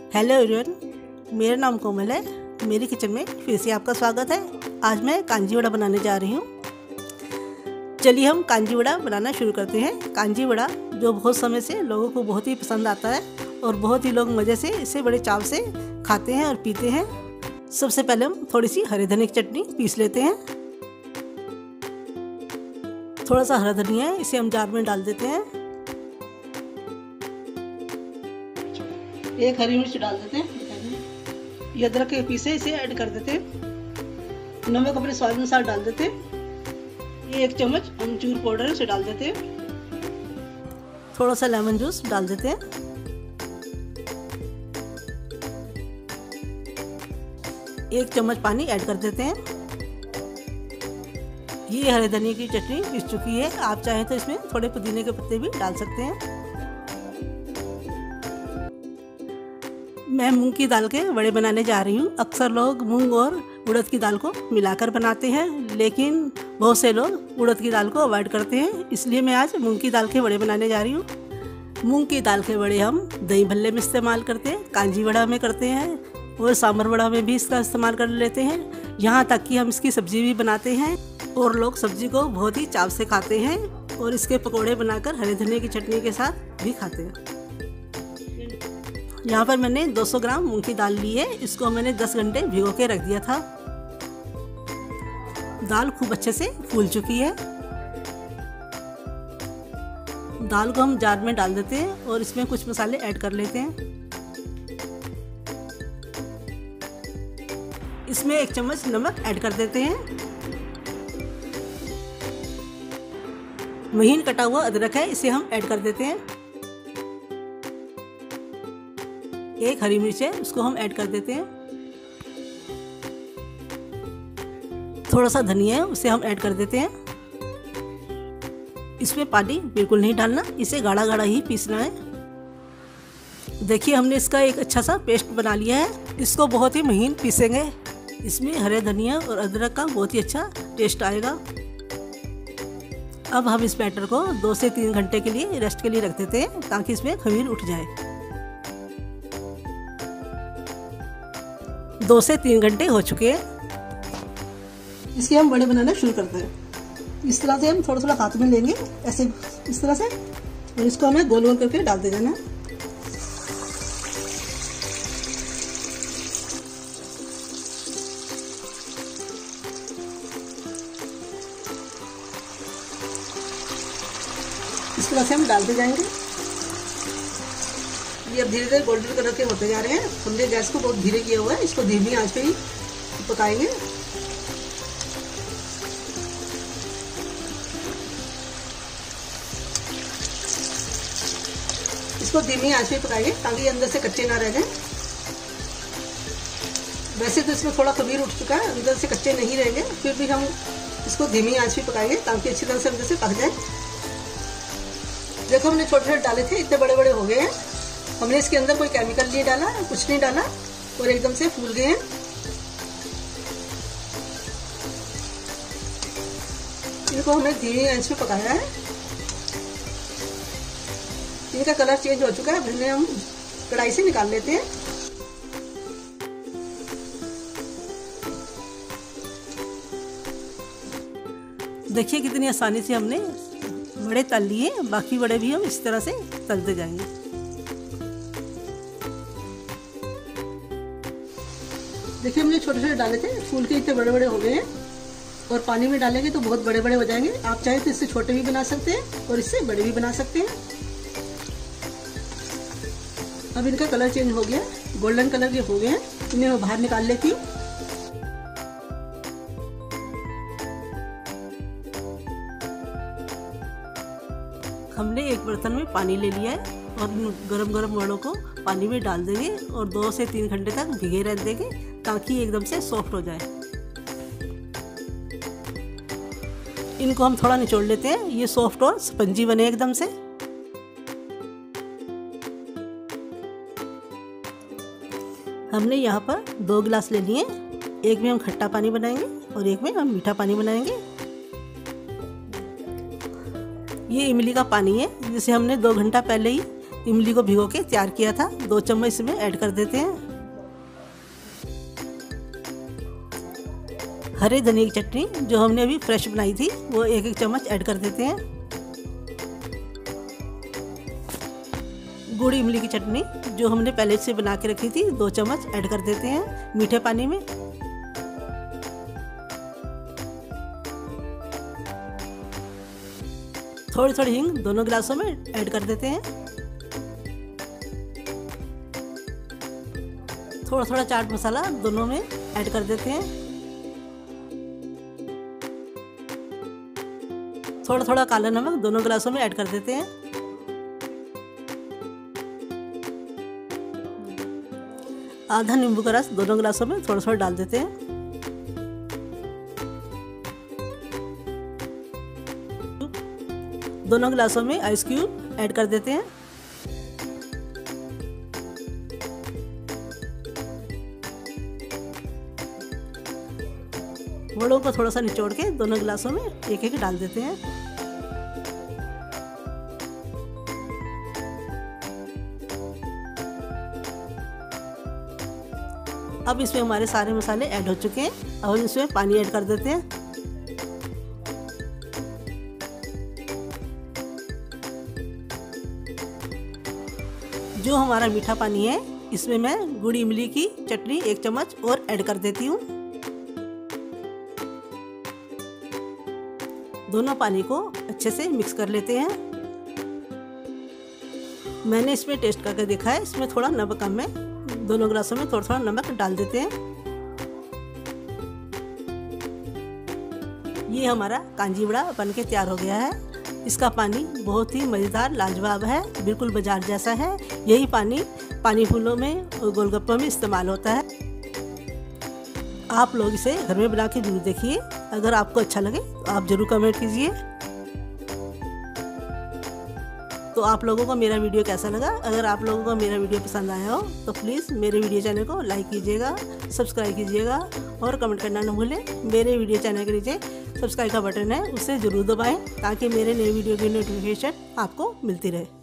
Hello everyone, मेरा नाम कोमल है। मेरी किचन में फिर से आपका स्वागत है। आज मैं कांजी वड़ा बनाने जा रही हूँ। चलिए हम कांजी वड़ा बनाना शुरू करते हैं। कांजी वड़ा जो बहुत समय से लोगों को बहुत ही पसंद आता है और बहुत ही लोग मज़े से इसे बड़े चाव से खाते हैं और पीते हैं। सबसे पहले हम थोड़ी सी हरे धनिया की चटनी पीस लेते हैं। थोड़ा सा हरा धनिया है, इसे हम जार में डाल देते हैं। एक हरी मिर्च डाल देते हैं। ये अदरक के पीसे इसे ऐड कर देते हैं। नमक अपने स्वाद अनुसार डाल देते हैं। ये 1 चम्मच अमचूर पाउडर उसे डाल देते हैं। थोड़ा सा लेमन जूस डाल देते हैं। एक चम्मच पानी ऐड कर देते हैं। ये हरे धनिया की चटनी पीस चुकी है। आप चाहें तो इसमें थोड़े पुदीने के पत्ते भी डाल सकते हैं। मैं मूंग की दाल के वड़े बनाने जा रही हूँ। अक्सर लोग मूंग और उड़द की दाल को मिलाकर बनाते हैं, लेकिन बहुत से लोग उड़द की दाल को अवॉइड करते हैं। इसलिए मैं आज मूंग की दाल के वड़े बनाने जा रही हूँ। मूंग की दाल के वड़े हम दही भल्ले में इस्तेमाल करते हैं, कांजी वड़ा में करते हैं और सांभर वड़ा में भी इसका इस्तेमाल कर लेते हैं। यहाँ तक कि हम इसकी सब्जी भी बनाते हैं और लोग सब्जी को बहुत ही चाव से खाते हैं और इसके पकौड़े बनाकर हरे धनिया की चटनी के साथ भी खाते हैं। यहाँ पर मैंने 200 ग्राम मूंग की दाल ली है। इसको मैंने 10 घंटे भिगो के रख दिया था। दाल खूब अच्छे से फूल चुकी है। दाल को हम जार में डाल देते हैं और इसमें कुछ मसाले ऐड कर लेते हैं। इसमें 1 चम्मच नमक ऐड कर देते हैं। महीन कटा हुआ अदरक है, इसे हम ऐड कर देते हैं। एक हरी मिर्च है, उसको हम ऐड कर देते हैं। थोड़ा सा धनिया है, उसे हम ऐड कर देते हैं। इसमें पानी बिल्कुल नहीं डालना, इसे गाढ़ा गाढ़ा ही पीसना है। देखिए हमने इसका एक अच्छा सा पेस्ट बना लिया है। इसको बहुत ही महीन पीसेंगे। इसमें हरे धनिया और अदरक का बहुत ही अच्छा टेस्ट आएगा। अब हम इस बैटर को 2 से 3 घंटे के लिए रेस्ट के लिए रख देते हैं, ताकि इसमें खमीर उठ जाए। 2 से 3 घंटे हो चुके हैं। इसके हम बड़े बनाना शुरू करते हैं। इस तरह से हम थोड़ा थोड़ा हाथ में लेंगे, ऐसे इस तरह से, और इसको हमें गोल गोल करके डाल दे जाना। इस तरह से हम डालते जाएंगे। ये अब धीरे धीरे गोल्डन कलर के होते जा रहे हैं। हमने गैस को बहुत धीरे किया हुआ है, इसको धीमी आंच पे ही पकाएंगे। इसको धीमी आंच पे पकाएंगे ताकि ये अंदर से कच्चे ना रह जाएं। वैसे तो इसमें थोड़ा खमीर उठ चुका है, अंदर से कच्चे नहीं रहेंगे, फिर भी हम इसको धीमी आंच पे पकाएंगे ताकि अच्छी तरह से अंदर से पक जाए। देखो हमने छोटे छोटे डाले थे, इतने बड़े बड़े हो गए हैं। हमने इसके अंदर कोई केमिकल नहीं डाला, कुछ नहीं डाला, और एकदम से फूल गए हैं। इनको हमने धीमी आंच पे पकाया है। इनका कलर चेंज हो चुका है। अब इन्हें हम कढ़ाई से निकाल लेते हैं। देखिए कितनी आसानी से हमने बड़े तल लिए। बाकी बड़े भी हम इस तरह से तलते जाएंगे। देखिए हमने छोटे छोटे डाले थे, फूल के इतने बड़े बड़े हो गए हैं, और पानी में डालेंगे तो बहुत बड़े बड़े हो जाएंगे। आप चाहे तो इससे छोटे भी बना सकते हैं और इससे बड़े भी बना सकते हैं। अब इनका कलर चेंज हो गया, गोल्डन कलर के हो गए हैं। इन्हें मैं बाहर निकाल लेती हूँ। हमने एक बर्तन में पानी ले लिया है और गरम गरम वड़ों को पानी में डाल देंगे और 2 से 3 घंटे तक भिगे रह देंगे ताकि एकदम से सॉफ्ट हो जाए। इनको हम थोड़ा निचोड़ लेते हैं, ये सॉफ्ट और स्पंजी बने एकदम से। हमने यहाँ पर 2 गिलास ले लिए। एक में हम खट्टा पानी बनाएंगे और एक में हम मीठा पानी बनाएंगे। ये इमली का पानी है, जिसे हमने 2 घंटा पहले ही इमली को भिगो के तैयार किया था, 2 चम्मच इसमें ऐड कर देते हैं। हरे धनिया की चटनी जो हमने अभी फ्रेश बनाई थी वो 1-1 चम्मच ऐड कर देते हैं। गुड़ इमली की चटनी जो हमने पहले से बना के रखी थी 2 चम्मच ऐड कर देते हैं मीठे पानी में। थोड़ी थोड़ी हींग दोनों गिलासों में ऐड कर देते हैं। थोड़ा थोड़ा चाट मसाला दोनों में ऐड कर देते हैं। थोड़ा थोड़ा काला नमक दोनों गिलासों में ऐड कर देते हैं। आधा नींबू का रस दोनों गिलासों में थोड़ा थोड़ा डाल देते हैं। दोनों गिलासों में आइस क्यूब ऐड कर देते हैं। वड़ों को थोड़ा सा निचोड़ के दोनों गिलासों में 1-1 डाल देते हैं। अब इसमें हमारे सारे मसाले ऐड हो चुके हैं। अब हम इसमें पानी ऐड कर देते हैं। जो हमारा मीठा पानी है इसमें मैं गुड़ इमली की चटनी 1 चम्मच और ऐड कर देती हूँ। दोनों पानी को अच्छे से मिक्स कर लेते हैं। मैंने इसमें टेस्ट करके देखा है, इसमें थोड़ा नमक कम है। दोनों गिलासों में थोड़ा थोड़ा नमक डाल देते हैं। ये हमारा कांजी वड़ा बनके तैयार हो गया है। इसका पानी बहुत ही मज़ेदार लाजवाब है, बिल्कुल बाजार जैसा है। यही पानी फूलों में और गोलगप्पों में इस्तेमाल होता है। आप लोग इसे घर में बना के जरूर देखिए। अगर आपको अच्छा लगे तो आप ज़रूर कमेंट कीजिए। तो आप लोगों को मेरा वीडियो कैसा लगा? अगर आप लोगों को मेरा वीडियो पसंद आया हो तो प्लीज़ मेरे वीडियो चैनल को लाइक कीजिएगा, सब्सक्राइब कीजिएगा और कमेंट करना न भूलें। मेरे वीडियो चैनल के नीचे सब्सक्राइब का बटन है, उसे ज़रूर दबाएं ताकि मेरे नए वीडियो की नोटिफिकेशन आपको मिलती रहे।